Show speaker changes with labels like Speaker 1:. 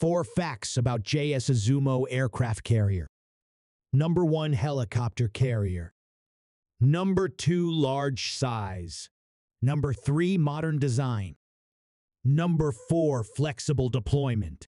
Speaker 1: 4 facts about JS Izumo aircraft carrier. Number 1, helicopter carrier. Number 2, large size. Number 3, modern design. Number 4, flexible deployment.